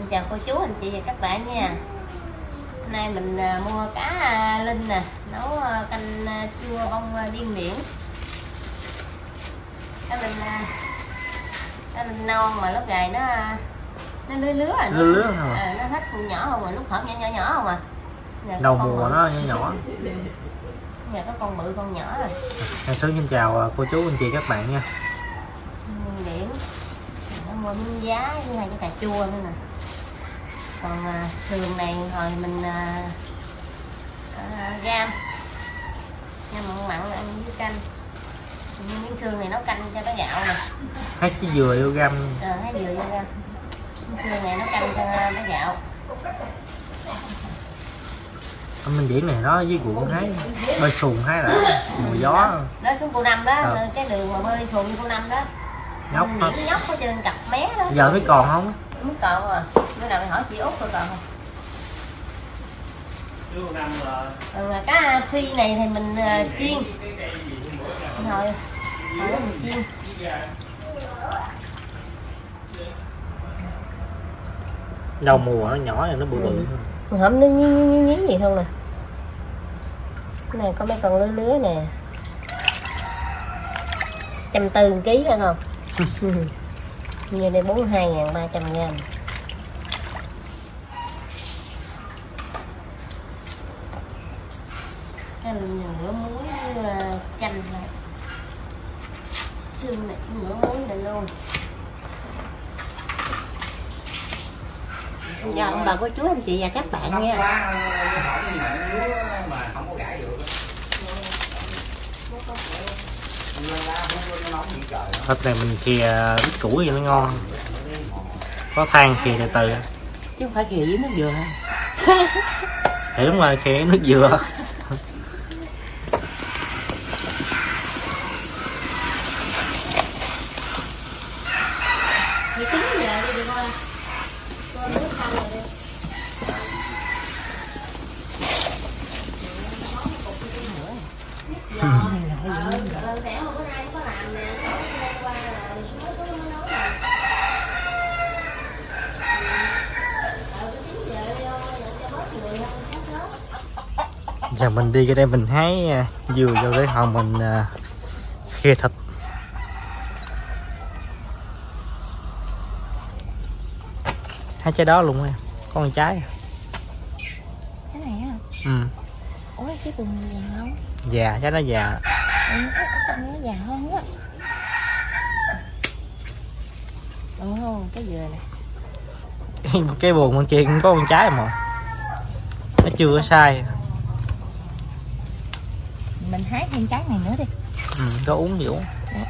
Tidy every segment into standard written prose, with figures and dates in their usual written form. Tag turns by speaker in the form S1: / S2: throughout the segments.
S1: chào cô chú, anh chị và các bạn nha. Hôm nay mình mua cá linh nè, nấu canh chua bông điên điển. Cá linh non mà lúc gầy nó lứa rồi.
S2: Lứa không?
S1: Nó hết nhỏ không mà lúc hổm nhỏ không à.
S2: Đầu mùa nó nhỏ.
S1: Giờ có con bự con nhỏ rồi.
S2: Hàng Sớm xin chào cô chú anh chị các bạn nha.
S1: Điển. Nó mua miếng giá với hai cái cà chua nữa nè. Còn sườn này hồi mình gam mặn mặn ăn với canh. Miếng xương này nấu canh cho nó gạo nè.
S2: Hái chí dừa vô gam.
S1: Hái dừa vô gam. Miếng xương này nấu canh cho nó gạo.
S2: Mình Điển này nó với ruộng hái bơi xuồng hái lại mùa gió.
S1: Đó xuống cô Năm đó, cái đường mà bơi xuồng như cô Năm đó.
S2: Nhóc đó.
S1: Nhóc ở trên cặp mé đó.
S2: Giờ mới còn không?
S1: Mới còn à. Bữa nào mày hỏi chị Út coi còn không? Cá phi này thì mình chiên. Hồi đó mình chiên.
S2: Đầu mùa nó nhỏ này nó bự bự.
S1: Hổm nó nhí gì không nè. Cái này có mấy con lứa nè. 140 kg phải không? Như đây 42.300g. Cái nửa muối với chanh này. Xương này nửa muối này luôn. Dạ ông bà cô chú anh chị và các bạn nha.
S2: Thịt này mình khìa ít củi thì nó ngon. Có than khìa từ từ.
S1: Chứ không phải khìa với nước dừa hả?
S2: Thì đúng rồi, khìa nước dừa. Giờ mình đi cái đây mình hái dừa vô cái hòn mình khìa thịt. Hái trái đó luôn em, có con trái.
S1: Cái này á?
S2: Ừ.
S1: Ủa cái tùng già không?
S2: Già, trái nó già.
S1: Nó già hơn á. Cái dừa này.
S2: Cái buồng bên kia cũng có con trái mà. Nó chưa có sai.
S1: Mình hái thêm trái này nữa đi.
S2: Ừ, có uống gì uống.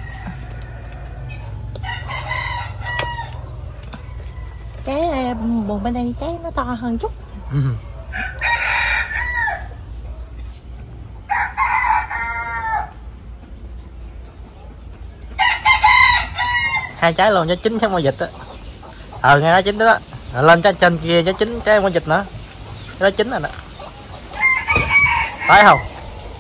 S1: Cái buồng bên đây trái nó to hơn chút.
S2: Ừ. Hai trái luôn, trái chín trái hoa vịt á. Nghe nó chín đó. Rồi lên trái trên kia trái chín trái hoa vịt nữa. Cái đó chín rồi đó. Phải không?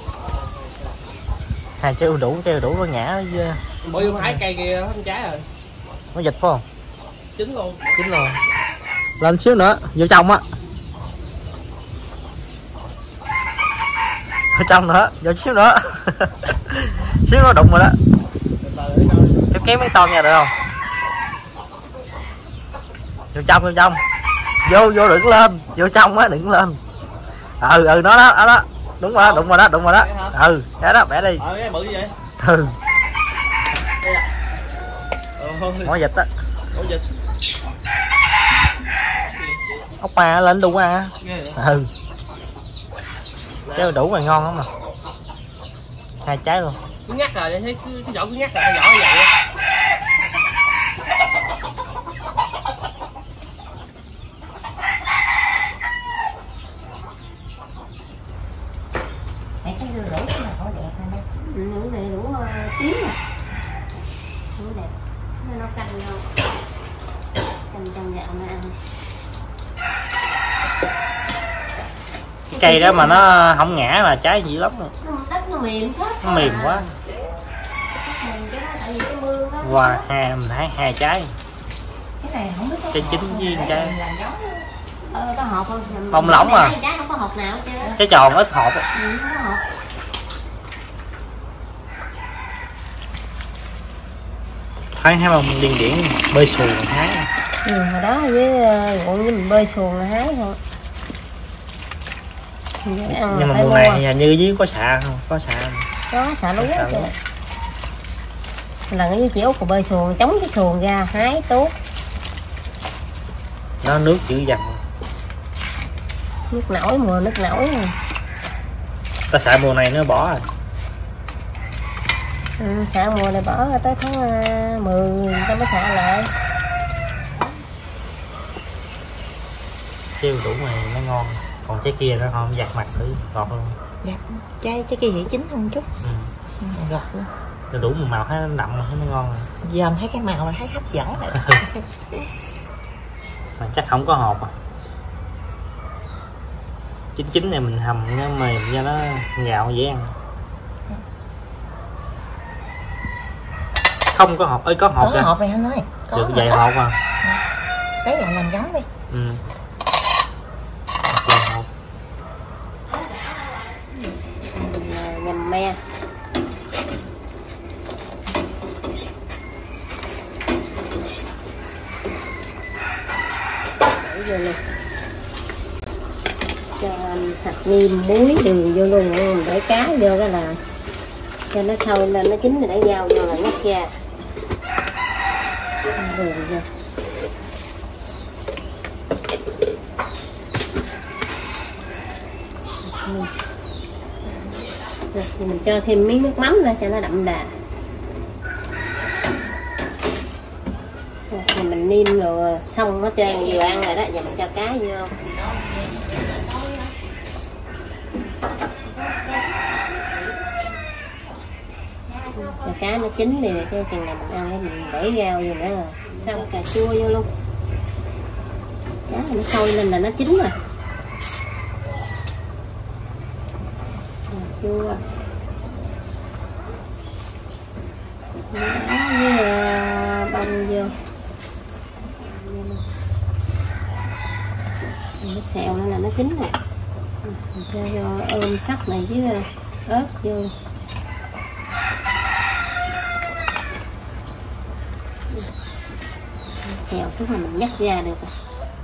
S2: Hai trái đủ nó ngã.
S3: Bỏ vô hái cây kia không trái rồi.
S2: Hoa vịt phải không?
S3: Chín luôn.
S2: Chín rồi. Lên xíu nữa, vô trong á. Vô trong nữa, vô xíu nữa. Xíu nó đụng rồi đó. Kéo mấy tôm nha được không? Vô trong. Vô đừng lên, vô trong á đừng lên. Nó đó. Đúng rồi đó, đụng rồi đó. Cái đó bẻ đi.
S3: Cái bự như vậy.
S2: Mỏ vịt á.
S3: Mỏ vịt.
S2: Ốc ma lên đủ à. Cái đủ mà ngon lắm mà. Hai trái luôn.
S3: Cứ ngắt rồi, thấy cái vỏ cứ ngắt rồi, vỏ như vậy.
S1: Cái dưa lưỡi cái nào đẹp hơn đây. Lưỡi này đủ tím nè. Đủ đẹp. Nó canh ngon. Canh trong gạo mà ăn.
S2: Cái cây đó mà nó không ngã mà trái dữ lắm rồi.
S1: Đất nó mềm quá.
S2: Nó mềm quá. Wow, mình thấy hai trái.
S1: Cái này không biết
S2: trái chín với trái
S1: có hộp không?
S2: bông lỏng à.
S1: Trái không có hộp nào hết trơn.
S2: Trái tròn ít hộp.
S1: Không có hộp.
S2: Thấy không điên điển bơi xuồng hái.
S1: Hồi đó với ruộng với mình bơi xuồng là hái thôi.
S2: Nhưng mà mùa này hình như dưới có xạ không? Có xạ không?
S1: Có xạ lúa chứ. Lần với chị Út còn bơi xuồng, chống cái xuồng ra hái tốt.
S2: Nó nước dữ dằn.
S1: Nước nổi, mùa nước nổi.
S2: Ta xạ mùa này nó bỏ rồi.
S1: Xạ mùa này bỏ tới tháng 10 người ta mới xạ lại.
S2: Chiêu đủ này nó ngon. Còn trái kia nó không giặt mặt thử ngọt luôn.
S4: Dạ, trái kia thì chín hơn chút. Ngọt luôn.
S2: Nó đủ màu thấy nó đậm thấy nó ngon rồi.
S4: Giờ thấy cái màu là thấy hấp dẫn rồi.
S2: Mà chắc không có hộp à. Chín này mình hầm nó mềm cho nó nhạo dễ ăn. Không có hộp, ơi có hộp
S4: có hộp này anh ơi.
S2: Được vài hộp à.
S4: Lấy lại làm giống đi.
S2: Vài hộp.
S1: Nhầm me. Để vô luôn. Cho thạch niêm muối đường vô luôn, để cá vô cái là cho nó sôi lên nó chín rồi để rau vô là nhắc ra. Đường vô. Rồi, mình cho thêm miếng nước mắm lên cho nó đậm đà. Rồi, mình niêm rồi xong nó trơn vừa ăn rồi đó, giờ mình cho cá vô. Rồi cá nó chín thì cái chừng nào mình ăn mình để rau vô nữa là xong, cà chua vô luôn. Cá nó sôi lên là nó chín rồi. Cà chua. Đá với bông vô. Cái xèo nữa là nó chín rồi. Mình cho vô ôm sắc này với ớt vô. Xèo xuống là mình nhắc ra được rồi.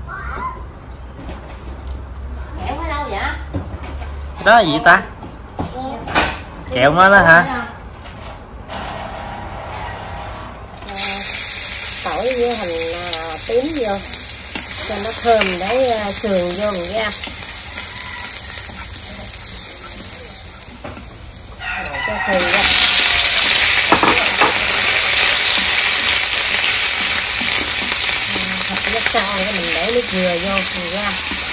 S1: Kẹo ở đâu vậy?
S2: Đó là gì ta? Kẹo nó đó hả?
S1: Tỏi với hành tím vô cho nó thơm, để sườn vô mình ra. Cho sườn ra. Thật rất xong rồi mình để nước dừa vô mình ra.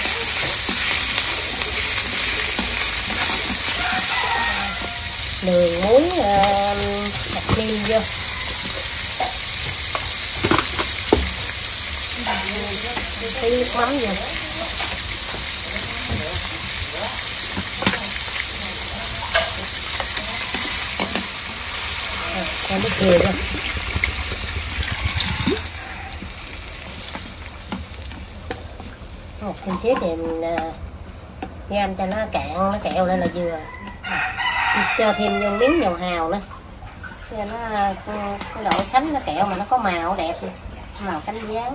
S1: Đường muối hạt niêm vô. Tí nước mắm vô. Cho nước dừa vô. Một xin xếp thì mình gam cho nó cạn, nó kẹo lên là vừa. Cho thêm vô miếng dầu hào nữa cho nó cái độ sánh nó kẹo mà nó có màu đẹp, màu cánh gián.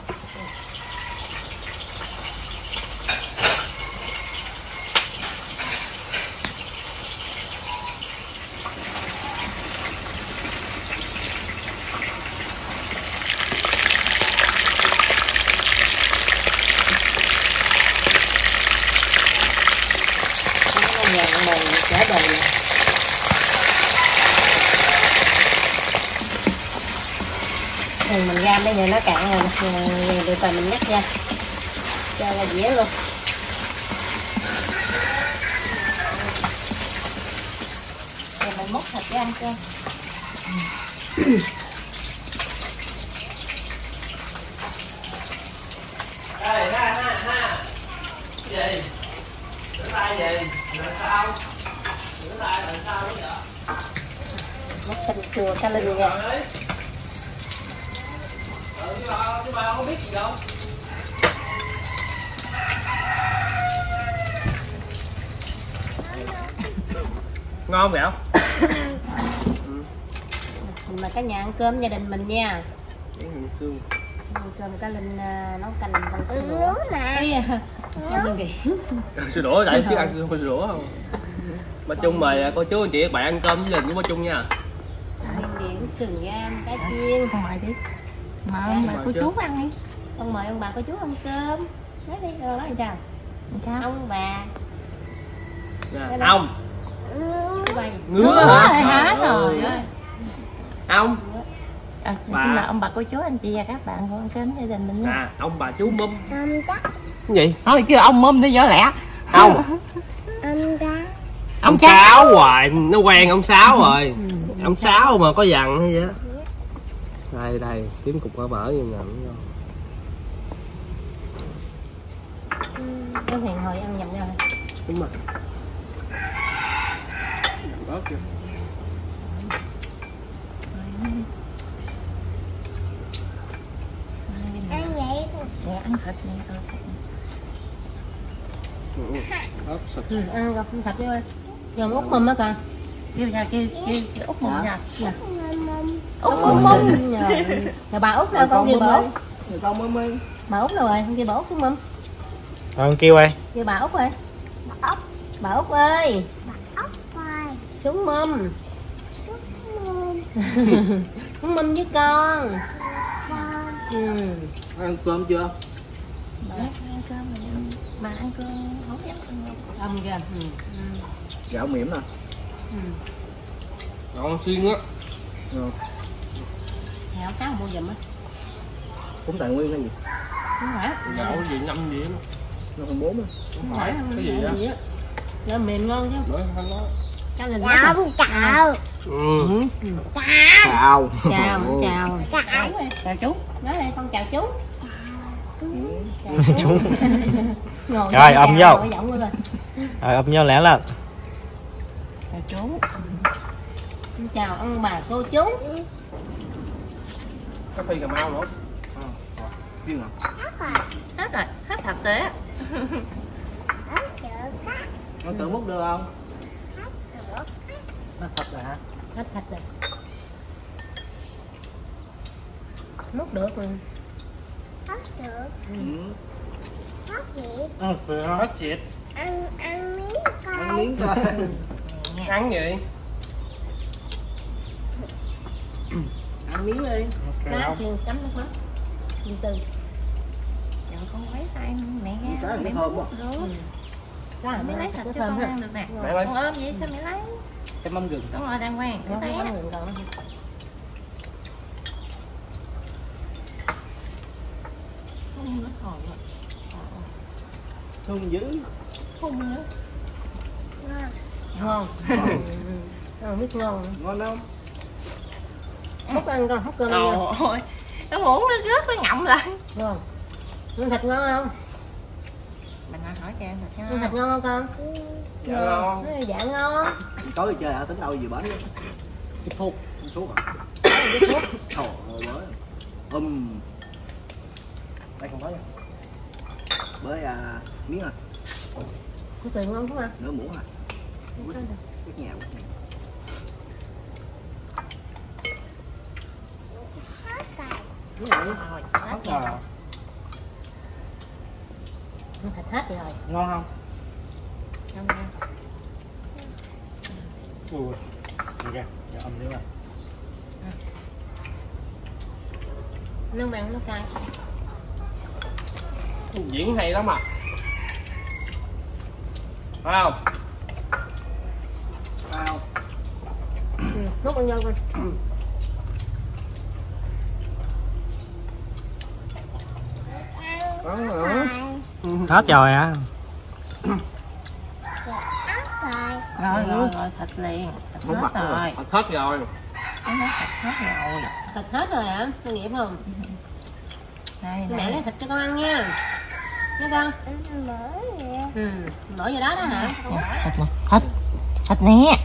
S1: Thì mình gam bây giờ nó cạn rồi, được rồi mình nhắc ra cho là dĩa luôn. Rồi mình múc thịt ra ăn cơm.
S3: Ê, ha. Gì? Rửa tay gì? Rửa sao? Rửa tay làm sao đó vậy?
S1: Múc canh chua cá linh ra.
S3: Chứ bà không biết gì đâu. Ngon vậy không?
S1: Mà cả nhà ăn cơm gia đình mình nha.
S3: Cái hình xương.
S1: Ăn cơm cá Linh nấu canh bằng sữa đũa nè.
S3: Ăn sữa đũa tại chứ ăn sữa đũa không? Bà Trung mời cô chú anh chị các bạn ăn cơm với gia đình của bà Trung nha.
S1: Miên điện, sườn gan, cá chiên.
S4: Con mời đi. Mà ông bà cô chú ăn đi.
S1: Con mời ông bà cô chú ăn cơm. Nói đi, nói làm sao?
S4: Sao?
S1: Ông bà.
S3: Nè, ông.
S1: Ngứa
S3: hả?
S4: Trời ơi.
S3: Ông.
S4: Bà. Là ông bà cô chú anh chị và các bạn con ăn cơm gia đình mình nha.
S3: À, ông bà chú mum. Cái gì?
S4: Thôi chưa ông mum đi vợ lẹ.
S3: Không. Ông Sáu hoài, nó quen ông Sáu rồi. Ông Sáu mà có dằn hay gì á. Đây đây, kiếm cục mỡ mỡ như ngậm vô.
S1: Em hẹn hồi ăn nhầm nhau.
S3: Đúng rồi. Bớt chưa?
S4: Ăn vậy. Nè ăn thịt nè.
S1: Ăn gặp thịt đi ơi. Giờ út mâm á kìa.
S4: Kêu ra kêu út mum nha.
S1: Út mâm. Rồi bà Út đâu con kêu bà Út.
S3: Con mới mới.
S1: Bà Út đâu rồi, con kêu bà Út xuống mâm.
S2: Con kêu ơi.
S1: Kêu bà Út ơi. Bà Út ơi. Xuống mâm. Xuống mâm với con.
S3: Ăn cơm chưa?
S4: Ăn cơm rồi. Mà ăn cơm không dám ăn.
S1: Âm kìa.
S3: Gạo mỉm nè. Ngon xuyên á.
S1: Hẹo Sáu mua giùm á.
S3: Cũng tài nguyên hay gì?
S1: Không phải.
S3: Gạo gì 5 gì đó.
S1: 5/4 á.
S3: Không phải, cái gì á?
S1: Nó mềm ngon chứ.
S3: Nói không nói.
S1: Cái là
S5: Chào.
S1: chào.
S3: Chào.
S1: Chào, chào.
S4: Chào chú.
S1: Nói đây con chào chú.
S2: Chú.
S1: Ngồi
S2: Rồi, ôm vô.
S1: Giọng luôn rồi.
S2: Rồi ôm nhau lẹ lên.
S4: Chào chú.
S1: Chào ông bà cô chú.
S3: Có phi Cà Mau nữa. Riêng hả?
S4: Hết rồi. Hết thật tế.
S3: Con tự múc được không?
S2: Nó thật rồi hả?
S1: Hết thịt rồi. Múc được rồi.
S3: Hết chịt.
S5: Ăn miếng coi.
S3: Ăn miếng coi. Ăn gì? Ăn miếng đi.
S1: Cá chiên chấm nước mắm. Từ từ.
S4: Dạ con lấy tay mẹ nghe.
S3: Cá
S4: Mẹ
S3: thơm quá.
S1: Cá
S4: Mẹ lấy thịt cho
S1: thơm
S4: con
S1: ha.
S4: ăn được nè.
S3: Mẹ ơi.
S4: Con ôm vậy sao mẹ lấy?
S3: Cái mâm gừng.
S4: Đúng rồi đang quen.
S1: Nó
S4: Cái
S1: không có
S4: té.
S1: người còn.
S4: Không nữa còn rồi.
S3: Hương dữ.
S4: Không nữa.
S1: Ngon. Ăn biết ngon.
S3: Ngon không?
S1: Hút ăn con, hút cơm ăn nha.
S4: Ôi. Nó muỗng nó rớt nó ngậm lại.
S1: Ngon. Ăn thịt ngon không?
S4: Mình hỏi cho em thịt
S1: Ăn thịt ngon không con?
S3: Dạ ngon.
S1: Dạ ngon.
S3: Tối đi chơi hả? Tính đâu gì bánh? Cái thuốc. Thuốc hả? Trời ơi bới. Đây không có nha. Bới miếng à.
S1: Có tiền ngon không ạ?
S3: Nửa muỗng à. Quýt nhà.
S1: Đúng rồi.
S4: rồi.
S2: Hết rồi.
S1: Ăn thịt hết rồi.
S2: Ngon không?
S4: Không nha.
S2: Ui. Được kìa. Giờ ôm đi mà.
S1: Nướng ăn nó cay.
S3: Diễn hay lắm à. Phải không? Phải không?
S1: Múc ăn vô con.
S2: Hết rồi hả?
S4: Rồi thịt liền. Thịt hết rồi.
S3: Thịt hết rồi.
S4: Thịt hết rồi.
S1: Thịt hết rồi hả? Tôi nghiệm không?
S4: Đây
S1: Mẹ
S4: đây.
S1: lấy thịt cho con ăn nha. Nghe con? Bỏ vô đó đó hả?
S4: Thịt thịt nè.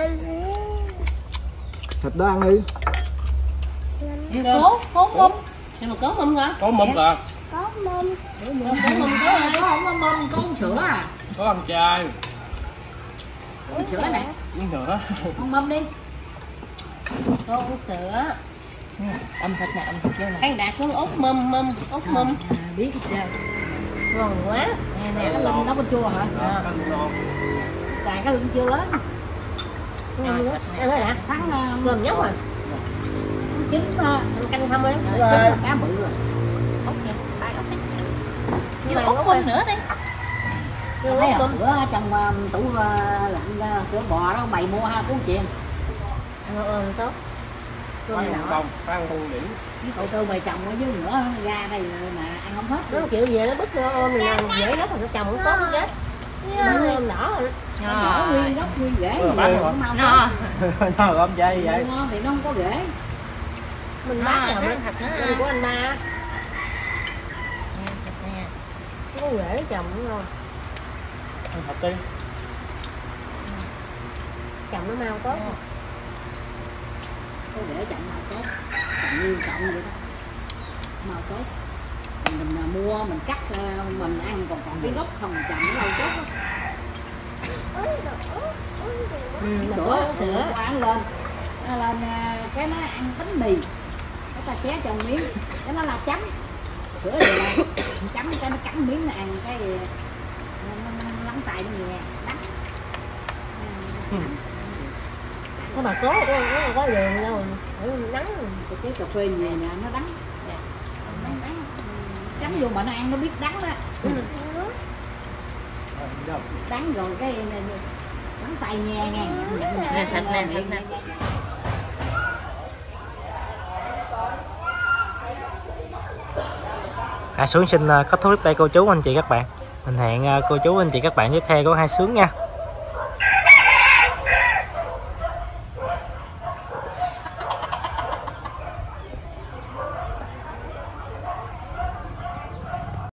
S3: Thịt đó ăn đi.
S4: Cố mum.
S1: Nhưng mà có mâm hả?
S3: Có mâm kìa.
S5: có mâm.
S1: Có mâm có ơi.
S4: Có không có mâm, có uống sữa à?
S3: Có ăn chay.
S4: Uống sữa nè,
S3: Uống sữa.
S4: uống mâm đi.
S1: Có uống sữa.
S4: Âm thịt nè, âm thịt vô nè.
S1: Ăn Đạt cũng út mâm út mâm.
S4: Biết hết trơn.
S1: Ngon quá.
S4: Nè nè, cái lưng nó có chua hả?
S3: Canh ngon.
S4: Cài cái lưng chưa lớn.
S1: Ngon nữa. Ăn rồi nè.
S4: Thắng
S1: Cơm nhóc rồi.
S4: chín
S1: Canh không ấy.
S4: cá bự rồi.
S1: Nhưng mà út mâm nữa đi.
S4: Thấy không? Sữa trong tủ lạnh sữa bò đó mày mua 2 cuốn tiền.
S1: Ăn tốt.
S3: Ăn không, ăn không điểm.
S4: Cái cậu tư mày trồng ở dưới nữa ra đây mà ăn không hết.
S1: Nó chịu về nó bứt nó ôm mình làm dễ lắm mà nó trồng không tốt chết. Nó ôm đỏ rồi.
S4: Nó nguyên gốc nguyên rễ
S3: Ừ, bán rồi.
S4: nó
S2: Nó ôm dây vậy.
S4: ngon thì nó không có rễ.
S1: Mình bắt rồi mình thịt của anh ba. Có rễ trồng đúng không?
S3: Ăn thịt đi.
S1: Trồng nó mau tốt.
S4: Có rễ chậm màu tốt. Chậm nguyên cộng vậy đó. Màu tốt. Mình mua mình cắt mình ăn còn cái gốc không chậm nó lâu tốt.
S1: Mình có sữa.
S4: Ăn lên. Nó lên cái nó ăn bánh mì. Cái ta xé cho miếng. Cái nó là chấm. Sữa vậy là chấm cái nó cắn miếng nó ăn cái nó lắng tay nó nhẹ đắng.
S1: Nó bà cố nó có đường đâu. Nắng.
S4: Cái cà phê về nè nó đắng. Đắng. Chấm vô mà nó ăn nó biết đắng đó. Đắng rồi cái đắng tay nghe nghe.
S1: Nè thịt nè, thịt nè.
S2: Hai Sướng xin kết thúc clip đây cô chú anh chị các bạn. Mình hẹn cô chú anh chị các bạn tiếp theo của Hai Sướng nha.